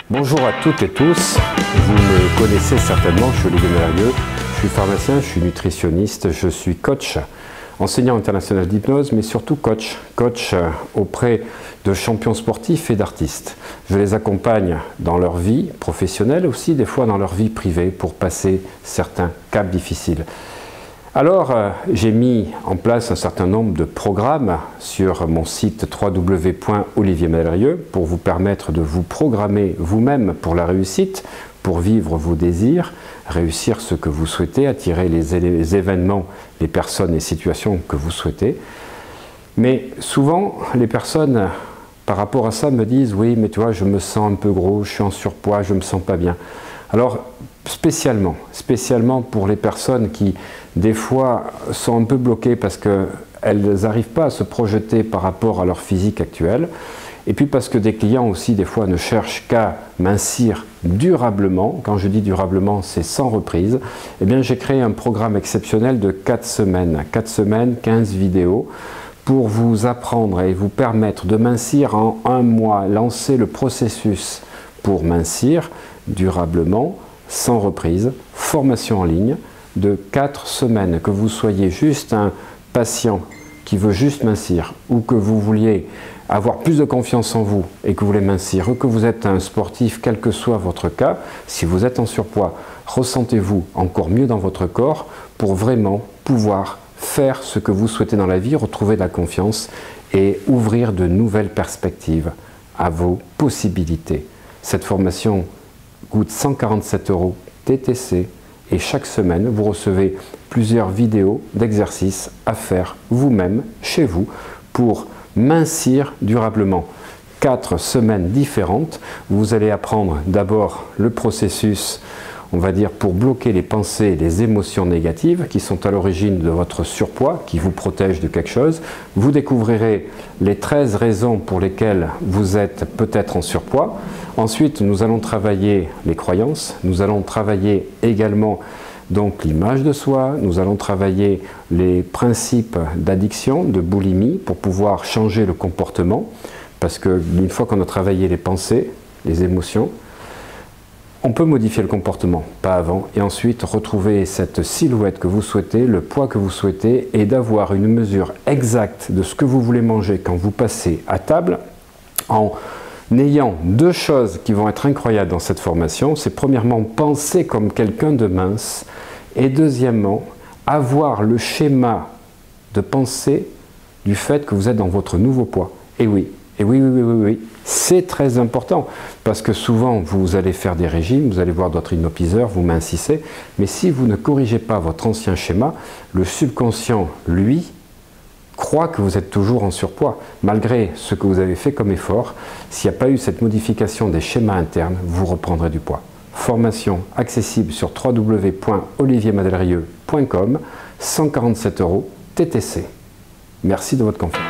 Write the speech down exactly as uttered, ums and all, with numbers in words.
Bonjour à toutes et tous, vous me connaissez certainement, je suis Olivier Madarieux, je suis pharmacien, je suis nutritionniste, je suis coach, enseignant international d'hypnose, mais surtout coach, coach auprès de champions sportifs et d'artistes. Je les accompagne dans leur vie professionnelle, aussi des fois dans leur vie privée pour passer certains caps difficiles. Alors, euh, j'ai mis en place un certain nombre de programmes sur mon site w w w point olivier madarieux pour vous permettre de vous programmer vous-même pour la réussite, pour vivre vos désirs, réussir ce que vous souhaitez, attirer les, les événements, les personnes et situations que vous souhaitez. Mais souvent, les personnes, par rapport à ça, me disent « Oui, mais tu vois, je me sens un peu gros, je suis en surpoids, je ne me sens pas bien. » Alors, spécialement, spécialement pour les personnes qui, des fois, sont un peu bloquées parce qu'elles n'arrivent pas à se projeter par rapport à leur physique actuel, et puis parce que des clients aussi, des fois, ne cherchent qu'à mincir durablement. Quand je dis durablement, c'est sans reprise. Eh bien, j'ai créé un programme exceptionnel de quatre semaines. quatre semaines, quinze vidéos, pour vous apprendre et vous permettre de mincir en un mois, lancer le processus pour mincir durablement, sans reprise, formation en ligne de quatre semaines. Que vous soyez juste un patient qui veut juste mincir, ou que vous vouliez avoir plus de confiance en vous et que vous voulez mincir, ou que vous êtes un sportif, quel que soit votre cas, si vous êtes en surpoids, ressentez-vous encore mieux dans votre corps pour vraiment pouvoir faire ce que vous souhaitez dans la vie, retrouver de la confiance et ouvrir de nouvelles perspectives à vos possibilités. Cette formation coûte cent quarante-sept euros T T C et chaque semaine vous recevez plusieurs vidéos d'exercices à faire vous-même chez vous pour mincir durablement. Quatre semaines différentes, vous allez apprendre d'abord le processus, on va dire, pour bloquer les pensées, les émotions négatives qui sont à l'origine de votre surpoids, qui vous protègent de quelque chose. Vous découvrirez les treize raisons pour lesquelles vous êtes peut-être en surpoids. Ensuite, nous allons travailler les croyances, nous allons travailler également donc l'image de soi, nous allons travailler les principes d'addiction, de boulimie, pour pouvoir changer le comportement, parce qu'une fois qu'on a travaillé les pensées, les émotions, on peut modifier le comportement, pas avant, et ensuite retrouver cette silhouette que vous souhaitez, le poids que vous souhaitez, et d'avoir une mesure exacte de ce que vous voulez manger quand vous passez à table, en ayant deux choses qui vont être incroyables dans cette formation. C'est premièrement penser comme quelqu'un de mince, et deuxièmement avoir le schéma de pensée du fait que vous êtes dans votre nouveau poids. Et oui, et oui, oui, oui, oui, oui. C'est très important parce que souvent vous allez faire des régimes, vous allez voir d'autres hypnotiseurs, vous mincissez, mais si vous ne corrigez pas votre ancien schéma, le subconscient, lui, croit que vous êtes toujours en surpoids. Malgré ce que vous avez fait comme effort, s'il n'y a pas eu cette modification des schémas internes, vous reprendrez du poids. Formation accessible sur w w w point olivier madarieux point com, cent quarante-sept euros T T C. Merci de votre confiance.